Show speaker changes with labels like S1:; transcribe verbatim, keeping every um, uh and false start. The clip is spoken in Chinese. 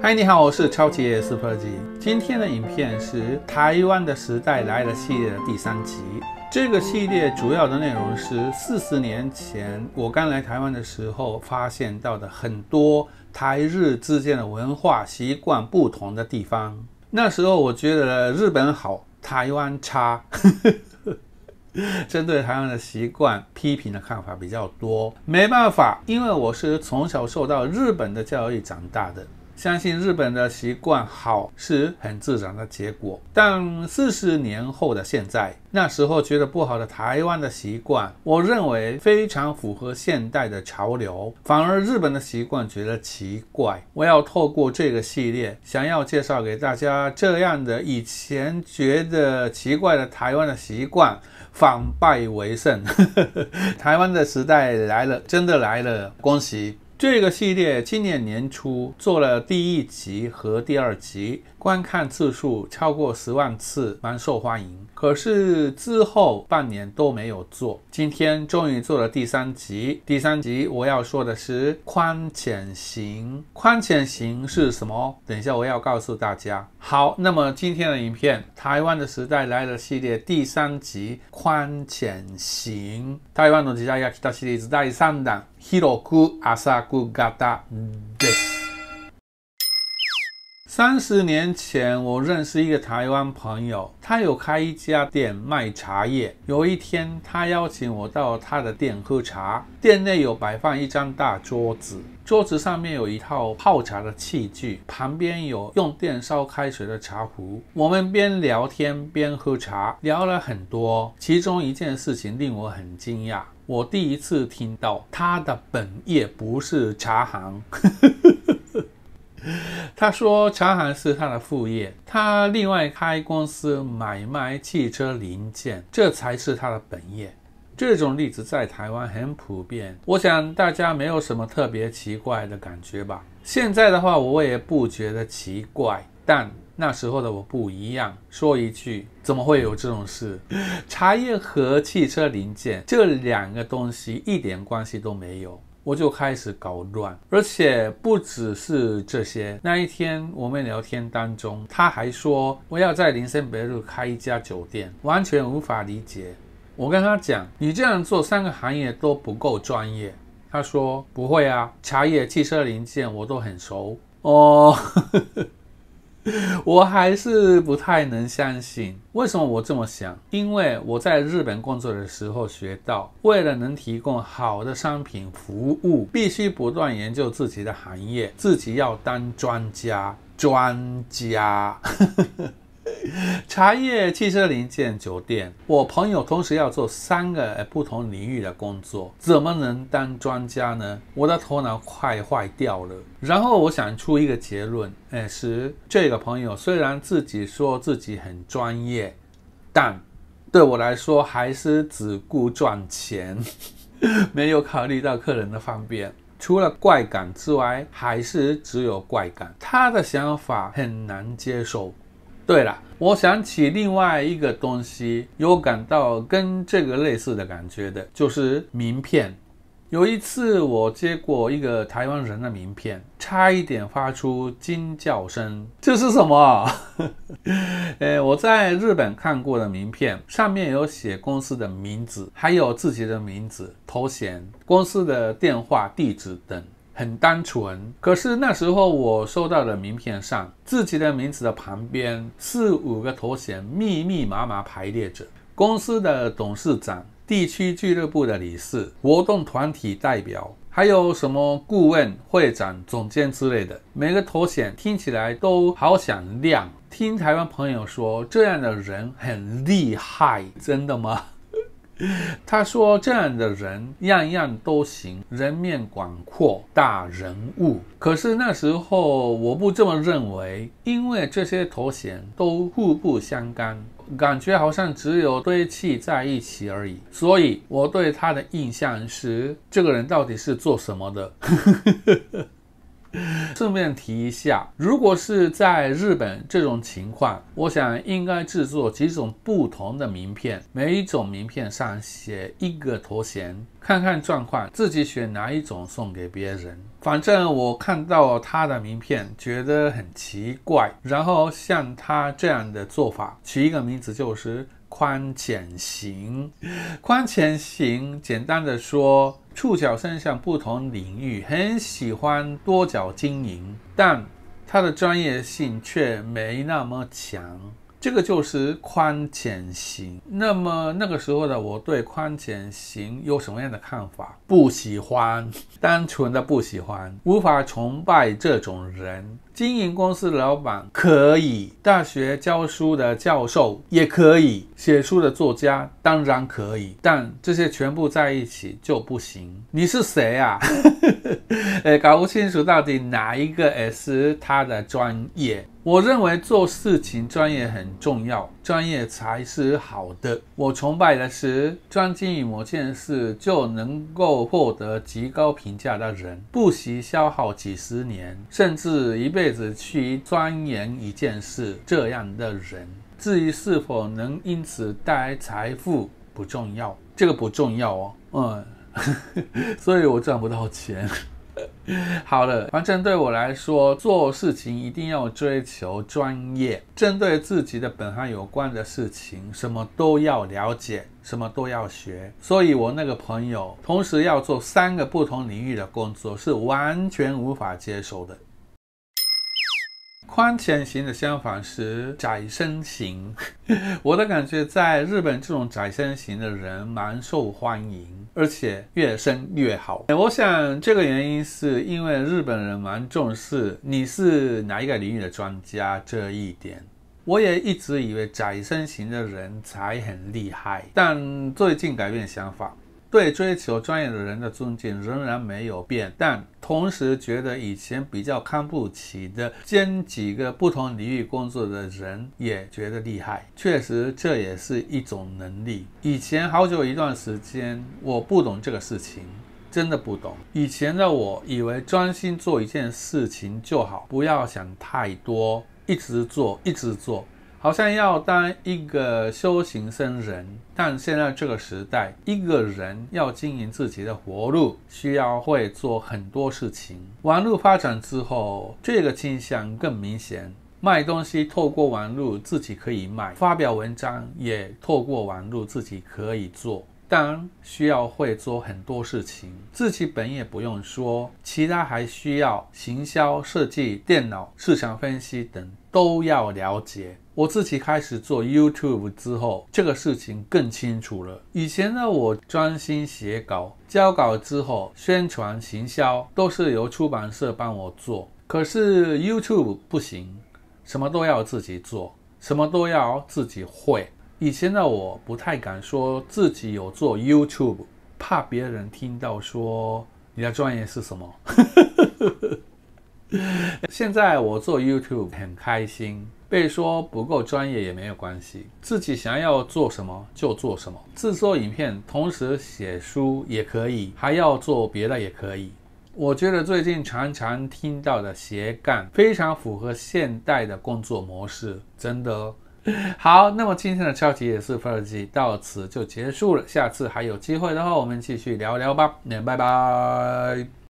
S1: 嗨，你好，我是超级 Super G。今天的影片是台湾的时代来了系列的第三集。这个系列主要的内容是四十年前我刚来台湾的时候发现到的很多台日之间的文化习惯不同的地方。那时候我觉得日本好，台湾差。针对台湾的习惯批评的看法比较多，没办法，因为我是从小受到日本的教育长大的，相信日本的习惯好是很自然的结果。但四十年后的现在，那时候觉得不好的台湾的习惯，我认为非常符合现代的潮流，反而日本的习惯觉得奇怪。我要透过这个系列，想要介绍给大家这样的以前觉得奇怪的台湾的习惯，反败为胜。台湾的时代来了，真的来了，恭喜！这个系列今年年初做了第一集和第二集，观看次数超过十万次，蛮受欢迎。可是之后半年都没有做，今天终于做了第三集。第三集我要说的是宽浅型。宽浅型是什么？等一下我要告诉大家。好，那么今天的影片，台湾的时代来了系列第三集宽浅型。台湾の時代が来たシリーズだいさんだん、広く浅く型です。三十年前，我认识一个台湾朋友，他有开一家店卖茶叶。有一天，他邀请我到他的店喝茶，店内有摆放一张大桌子，桌子上面有一套泡茶的器具，旁边有用电烧开水的茶壶。我们边聊天边喝茶，聊了很多。其中一件事情令我很惊讶，我第一次听到他的本业不是茶行。他说茶行是他的副业，他另外开公司买卖汽车零件，这才是他的本业。这种例子在台湾很普遍，我想大家没有什么特别奇怪的感觉吧。现在的话我也不觉得奇怪，但那时候的我不一样，说一句，怎么会有这种事？茶叶和汽车零件这两个东西一点关系都没有，我就开始搞乱。而且不只是这些，那一天我们聊天当中，他还说我要在林森北路开一家酒店，完全无法理解。我跟他讲，你这样做三个行业都不够专业。他说不会啊，茶叶、汽车零件我都很熟哦。我还是不太能相信。为什么我这么想？因为我在日本工作的时候学到，为了能提供好的商品服务，必须不断研究自己的行业，自己要当专家。专家。茶叶、汽车零件、酒店，我朋友同时要做三个不同领域的工作，怎么能当专家呢？我的头脑快坏掉了。然后我想出一个结论，哎，是这个朋友虽然自己说自己很专业，但对我来说还是只顾赚钱，没有考虑到客人的方便。除了怪感之外，还是只有怪感。他的想法很难接受。对了，我想起另外一个东西，有感到跟这个类似的感觉的，就是名片。有一次我接过一个台湾人的名片，差一点发出惊叫声。这是什么？呃，我在日本看过的名片，上面有写公司的名字，还有自己的名字、头衔、公司的电话、地址等。很单纯，可是那时候我收到的名片上，自己的名字的旁边四五个头衔密密麻麻排列着，公司的董事长、地区俱乐部的理事、活动团体代表，还有什么顾问、会长、总监之类的，每个头衔听起来都好响亮。听台湾朋友说，这样的人很厉害，真的吗？他说这样的人样样都行，人面广阔，大人物。可是那时候我不这么认为，因为这些头衔都互不相干，感觉好像只有堆砌在一起而已。所以我对他的印象是，这个人到底是做什么的？ 顺便提一下，如果是在日本这种情况，我想应该制作几种不同的名片，每一种名片上写一个头衔，看看状况，自己选哪一种送给别人。反正我看到他的名片觉得很奇怪，然后像他这样的做法，取一个名字就是宽浅型。宽浅型简单的说，触角伸向不同领域，很喜欢多角经营，但他的专业性却没那么强，这个就是宽浅型。那么那个时候的我对宽浅型有什么样的看法？不喜欢，单纯的不喜欢，无法崇拜这种人。经营公司的老板可以，大学教书的教授也可以，写书的作家当然可以，但这些全部在一起就不行。你是谁啊？搞不清楚到底哪一个是他的专业。我认为做事情专业很重要，专业才是好的。我崇拜的是专精于某件事就能够获得极高评价的人，不惜消耗几十年甚至一辈子去钻研一件事这样的人。至于是否能因此带来财富不重要，这个不重要哦。嗯，所以我赚不到钱。好了，反正对我来说，做事情一定要追求专业，针对自己的本行有关的事情，什么都要了解，什么都要学。所以我那个朋友同时要做三个不同领域的工作，是完全无法接受的。宽浅型的相反是窄身型。我的感觉，在日本这种窄身型的人蛮受欢迎，而且越深越好。我想这个原因是因为日本人蛮重视你是哪一个领域的专家这一点。我也一直以为窄身型的人才很厉害，但最近改变想法，对追求专业的人的尊敬仍然没有变，但同时觉得以前比较看不起的兼几个不同领域工作的人也觉得厉害。确实这也是一种能力。以前好久一段时间我不懂这个事情，真的不懂。以前的我以为专心做一件事情就好，不要想太多，一直做一直做，好像要当一个修行僧人。但现在这个时代，一个人要经营自己的活路，需要会做很多事情。网络发展之后，这个倾向更明显。卖东西透过网络自己可以卖，发表文章也透过网络自己可以做，但需要会做很多事情，自己本业不用说，其他还需要行销、设计、电脑、市场分析等都要了解。我自己开始做 YouTube 之后，这个事情更清楚了。以前的我专心写稿，交稿之后宣传行销都是由出版社帮我做，可是 YouTube 不行，什么都要自己做，什么都要自己会。以前的我不太敢说自己有做 YouTube， 怕别人听到说你的专业是什么。现在我做 YouTube 很开心，被说不够专业也没有关系，自己想要做什么就做什么。制作影片同时写书也可以，还要做别的也可以。我觉得最近常常听到的斜杠非常符合现代的工作模式，真的。好，那么今天的超级也是分析到此就结束了，下次还有机会的话我们继续聊聊吧，拜拜。